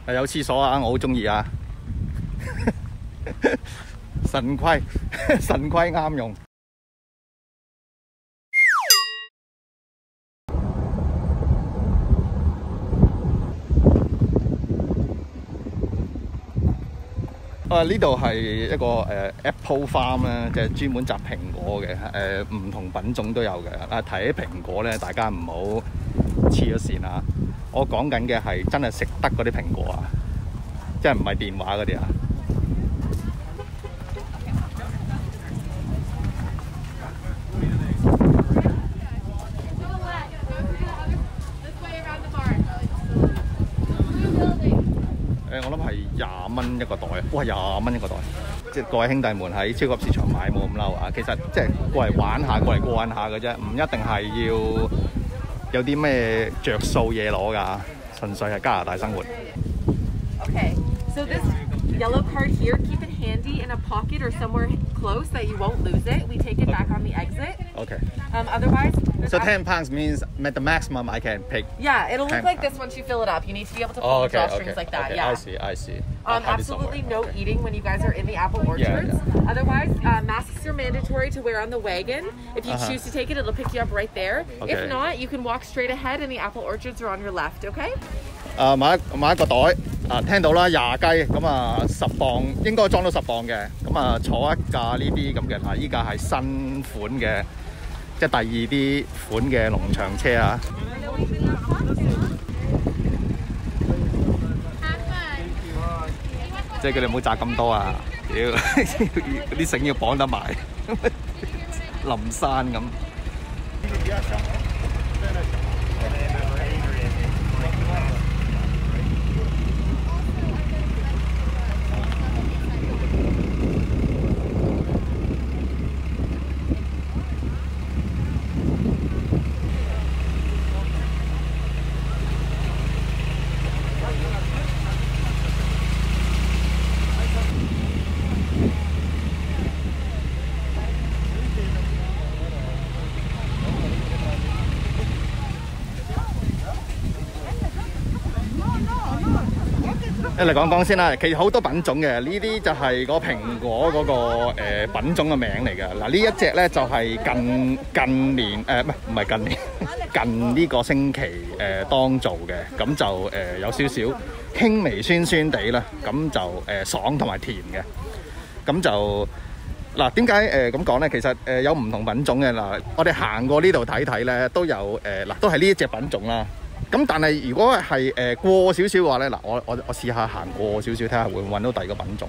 有廁所啊，我好中意啊。神規神規啱用。呢度係一個Apple Farm 咧，即係專門摘蘋果嘅，唔同品種都有嘅。提起蘋果咧，大家唔好黐咗線啊！我講緊嘅係真係食得嗰啲蘋果啊，即係唔係電話嗰啲啊。我諗係20蚊一個袋啊！哇，20蚊一個袋，即係各位兄弟們喺超級市場買冇咁嬲啊！其實即係過嚟玩下，過嚟過癮下嘅啫，唔一定係要有啲咩着數嘢攞㗎，純粹係加拿大生活。 Okay, so this yellow card here, keep it handy in a pocket or somewhere close that you won't lose it. We take it back on the exit. Okay. Otherwise, So 10 pounds means the maximum I can pick. Yeah, it'll look 10 like this once you fill it up. You need to be able to pull the drawstrings like that. Okay. Yeah. I see. Absolutely no eating when you guys are in the apple orchards. Otherwise, masks are mandatory to wear on the wagon. If you choose to take it, it'll pick you up right there. If not, you can walk straight ahead and the apple orchards are on your left, okay? 買一個袋聽到啦，20雞咁啊，10磅應該裝到10磅嘅，咁啊坐一架呢啲咁嘅嗱，依架係新款嘅，即係第二啲款嘅農場車啊。即係佢哋唔好摘咁多啊！屌，啲繩要綁得埋，林山咁。嚟講講先啦，其實好多品種嘅，呢啲就係個蘋果嗰個品種嘅名嚟嘅。嗱，呢一隻咧就係近年唔係近年近呢個星期當造嘅，咁就有少少輕微酸酸地啦，咁就爽同埋甜嘅，咁就嗱點解咁講咧？其實有唔同品種嘅嗱，我哋行過呢度睇睇咧，都有嗱都係呢一隻品種啦。咁但係如果係過少少嘅話咧，嗱我試下行過少少睇下會唔會揾到第二個品種。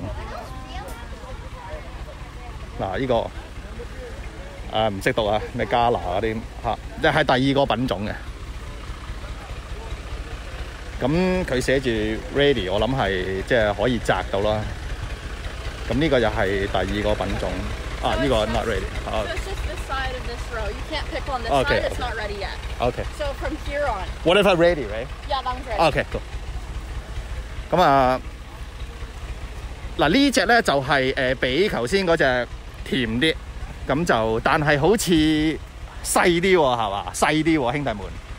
嗱呢個唔識讀啊，咩加拿嗰啲嚇，即係第二個品種嘅。咁佢寫住 ready， 我諗係即係可以摘到啦。咁呢個又係第二個品種。呢個 not ready。 Side of this row. You can't pick on this side. It's not ready yet. Okay. So from here on. What if I'm ready, right? Yeah, that one's ready. Okay, cool. 咁嗱呢隻咧就係比頭先嗰隻甜啲，咁就但係好似細啲喎，係嘛？細啲喎，兄弟們。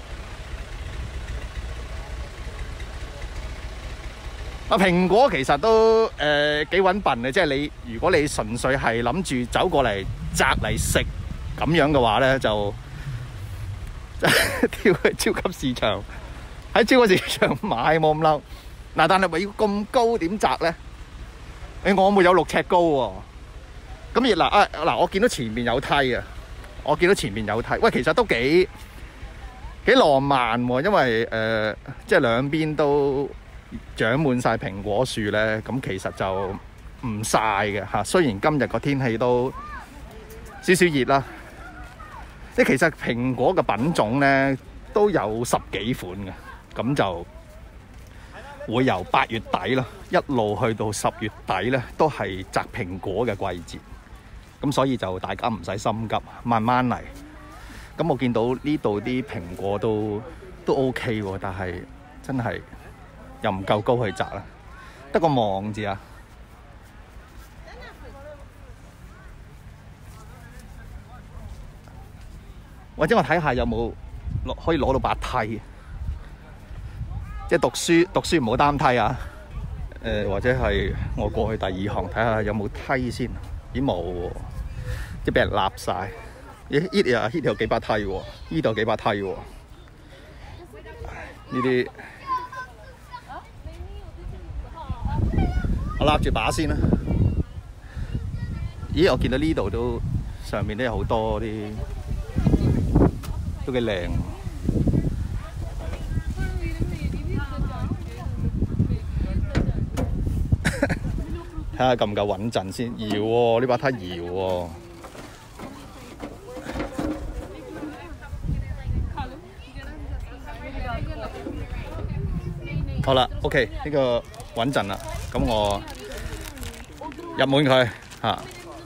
蘋果其實都幾揾笨嘅，即係你如果你純粹係諗住走過嚟摘嚟食咁樣嘅話咧，就跳去超級市場，喺超級市場買冇咁嬲。嗱，但係咪要咁高點摘咧？我冇有6尺高喎。咁嗱我見到前面有梯啊，喂，其實都幾浪漫喎，因為即係兩邊都長滿晒蘋果樹咧，咁其實就唔曬嘅嚇。雖然今日個天氣都少少熱啦，即係其實蘋果嘅品種咧都有10幾款嘅，咁就會由8月底啦，一路去到10月底咧，都係摘蘋果嘅季節。咁所以就大家唔使心急，慢慢嚟。咁我見到呢度啲蘋果都 OK 喎，但係真係又唔夠高去摘啦，得個望字啊！或者我睇下有冇可以攞到把梯。 即係讀書唔好擔梯啊！或者係我過去第二行睇下有冇梯先。咦冇喎，即係俾人立晒。咦呢度有幾把梯喎？呢度有幾把梯喎？呢啲我立住把先啦。咦我見到呢度都上面都有好多啲都幾靚。睇下夠唔夠穩陣先，搖喎呢把梯搖喎。好啦 ，OK 呢個穩陣啦，咁我入滿佢嚇。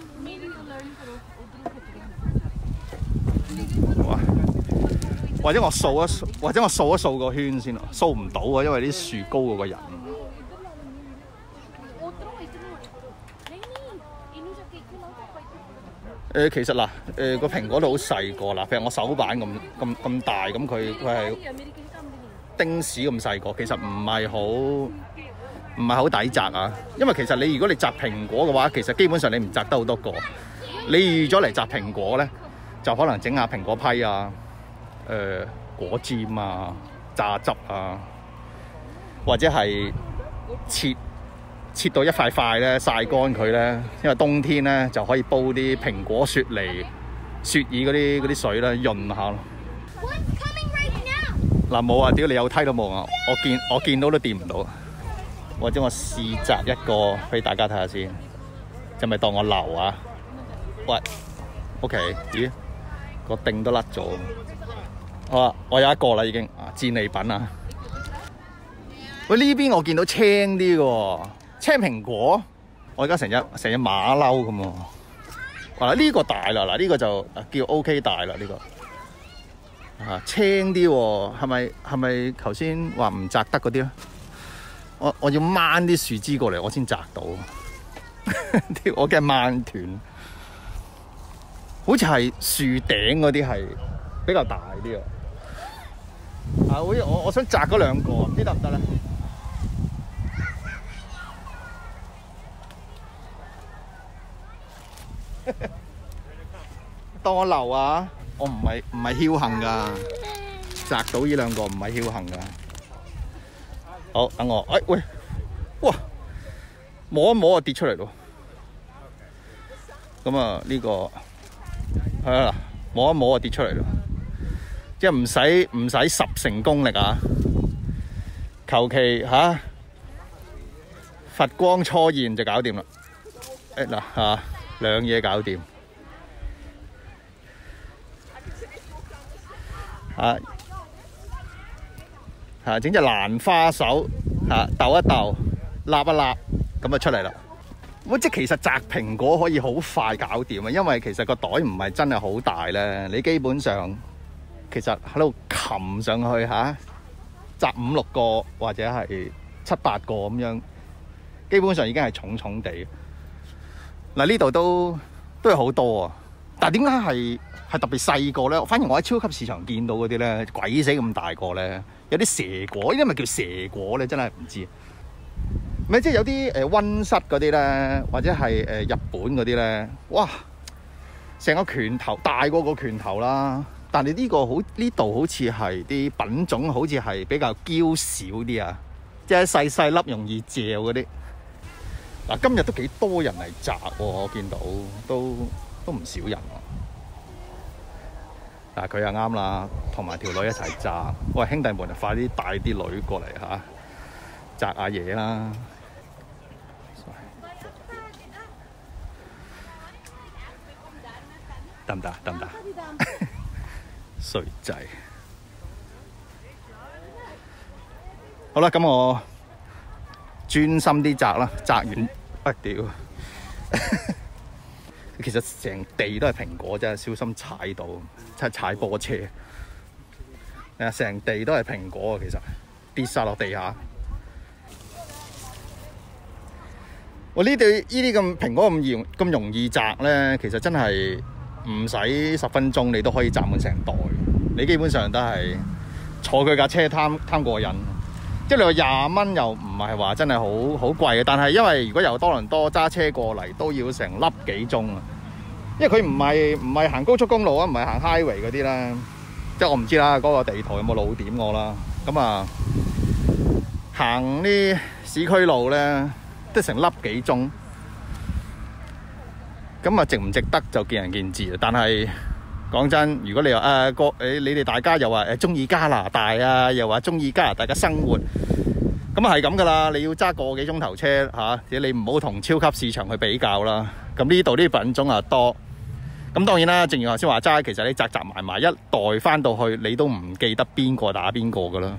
哇！或者我掃一掃個圈先咯，掃唔到啊，因為啲樹高過個人。其實嗱，個蘋果都好細個啦，譬如我手板咁大，咁佢係丁屎咁細個，其實唔係好抵摘啊。因為其實如果你摘蘋果嘅話，其實基本上你唔摘得好多個。你預咗嚟摘蘋果咧，就可能整下蘋果批啊、果佔啊、榨汁啊，或者係切到一塊塊咧，曬乾佢咧，因為冬天咧就可以煲啲蘋果雪梨、雪耳嗰啲水咧潤下咯。嗱冇啊！屌你有梯都冇啊！我見到都掂唔到。或者我試摘一個俾大家睇下先，就咪當我流啊？喂 ，OK， 咦個頂都甩咗。好啊，我有一個啦已經啊，戰利品啊！喂呢邊我見到青啲嘅喎。青蘋果，我而家成隻馬騮咁喎。嗱呢個大啦，嗱呢個就叫 OK 大啦呢個。青啲喎，係咪頭先話唔摘得嗰啲咧？我要掹啲樹枝過嚟，我先摘到。我驚掹斷。好似係樹頂嗰啲係比較大啲啊。我想摘嗰兩個，唔知得唔得咧？當我流啊！我唔係僥倖噶，摘到呢兩個唔係僥倖噶。好，等我，喂，哇，摸一摸就跌出嚟咯。咁啊，呢個係啦，摸一摸就跌出嚟咯。即係唔使10成功力啊！求其佛光初現就搞掂啦。嗱兩嘢搞掂。整隻蘭花手鬥一鬥，立一立，咁就出嚟啦。即係其實摘蘋果可以好快搞掂啊，因為其實個袋唔係真係好大咧，你基本上其實喺度擒上去摘5、6個或者係7、8個咁樣，基本上已經係重重地。嗱呢度都有好多啊，但係點解係特別細個咧？反而我喺超級市場見到嗰啲咧，鬼死咁大個咧，有啲蛇果，呢啲咪叫蛇果咧？真係唔知。咪即係有啲溫室嗰啲咧，或者係日本嗰啲咧，哇！成個拳頭大過個拳頭啦，但係呢度好似係啲品種，好似係比較嬌小啲啊，即係細細粒容易嚼嗰啲。嗱，今日都幾多人嚟摘喎，我見到都唔少人喎。嗱，佢又啱啦，同埋條女一齊摘。喂，兄弟們，快啲帶啲女過嚟摘下嘢啦！得唔得？得唔得？衰仔。好啦，咁我專心啲摘啦，摘完屌！其實成地都係蘋果啫，小心踩到，真係踩波車。成地都係蘋果啊，其實跌晒落地下。我呢啲咁蘋果咁容易摘咧，其實真係唔使10分鐘，你都可以摘滿成袋。你基本上都係坐佢架車貪過癮。 即係你話20蚊又唔係話真係好貴嘅，但係因為如果由多倫多揸車過嚟都要成粒幾鐘啊，因為佢唔係行高速公路啊，唔係行 highway 嗰啲啦，即係我唔知啦，嗰個地圖有冇路點我啦。咁啊，行啲市區路咧都成粒幾鐘，咁啊值唔值得就見仁見智啊。但係講真，如果你話你哋大家又話中意加拿大啊，又話中意加拿大嘅生活，咁啊係咁噶啦。你要揸個幾鐘頭車嚇，你唔好同超級市場去比較啦。咁呢度啲品種啊多，咁當然啦，正如頭先話齋，其實你集埋一袋翻到去，你都唔記得邊個打邊個噶啦。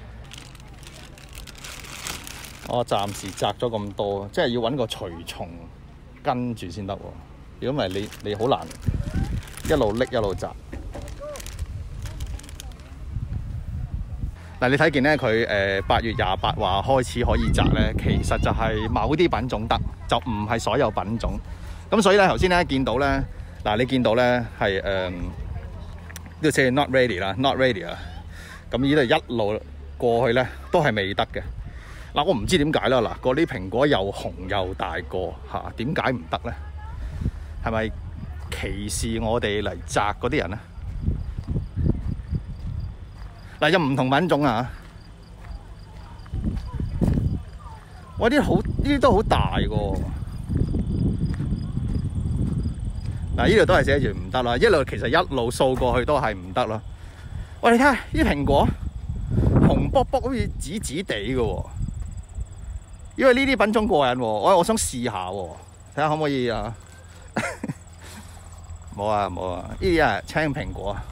我暫時摘咗咁多，即係要揾個隨從跟住先得喎。如果唔係你好難一路拎一路摘。嗱，你睇見咧，佢8月28話開始可以摘咧，其實就係某啲品種得，就唔係所有品種。咁所以咧，頭先咧見到咧，嗱你見到咧係呢度寫 not ready 啦 ，not ready 啊。咁呢度一路過去咧都係未得嘅。嗱，我唔知點解啦。嗱，嗰啲蘋果又紅又大個嚇，點解唔得咧？係咪歧視我哋嚟摘嗰啲人咧？嗱，有唔同品種啊！哇，呢啲都好大個。嗱，呢度都係寫住唔得啦，其實一路掃過去都係唔得啦。喂，你睇下呢啲蘋果紅卜卜，好似紫紫地嘅喎。因為呢啲品種過癮喎，我想試下喎，睇下可唔可以啊？冇啊，呢啲係青蘋果啊！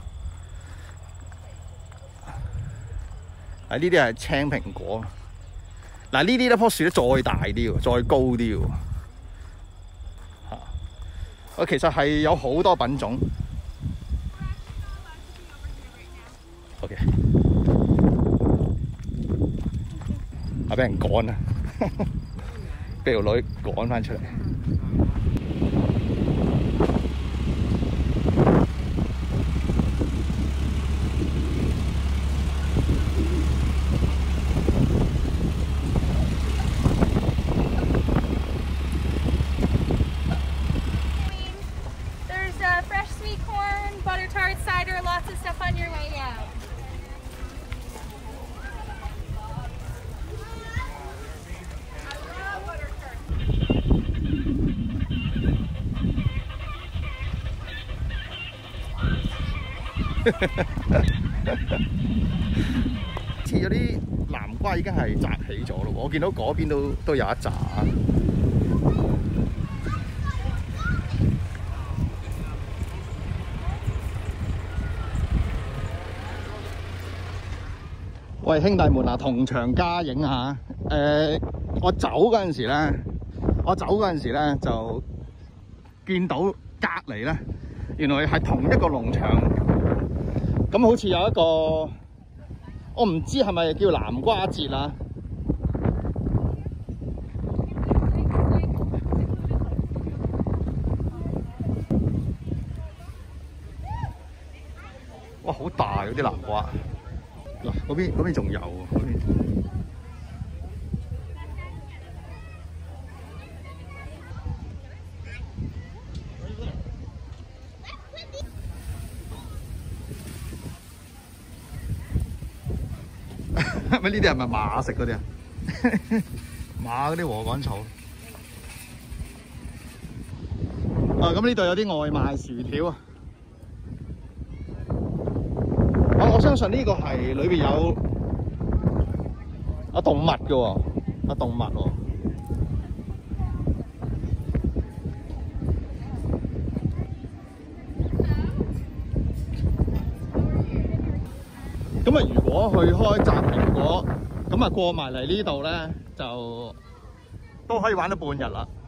呢啲係青蘋果。嗱，呢啲咧棵樹咧再大啲喎，再高啲喎。嚇！其實係有好多品種。OK。俾人趕啊！俾條女趕翻出嚟。 There's fresh sweet corn, butter tart, cider, lots of stuff on your way out. 〜似有啲南瓜已經係摘起咗咯，我見到嗰邊都有一紮。喂，兄弟們啊，同場加影下。我走嗰陣時咧，就見到隔離咧，原來係同一個農場。咁好似有一個，我唔知係咪叫南瓜節啊？哇，好大嗰啲南瓜！嗱，嗰邊仲有喎，嗰邊。乜呢啲係咪馬食嗰啲啊？馬嗰啲禾稈草。啊，咁呢度有啲外賣薯條啊！我相信呢個係裏邊有動物嘅喎，動物喎。咁啊，如果去開摘蘋果，咁啊過埋嚟呢度咧，就都可以玩到半日啦。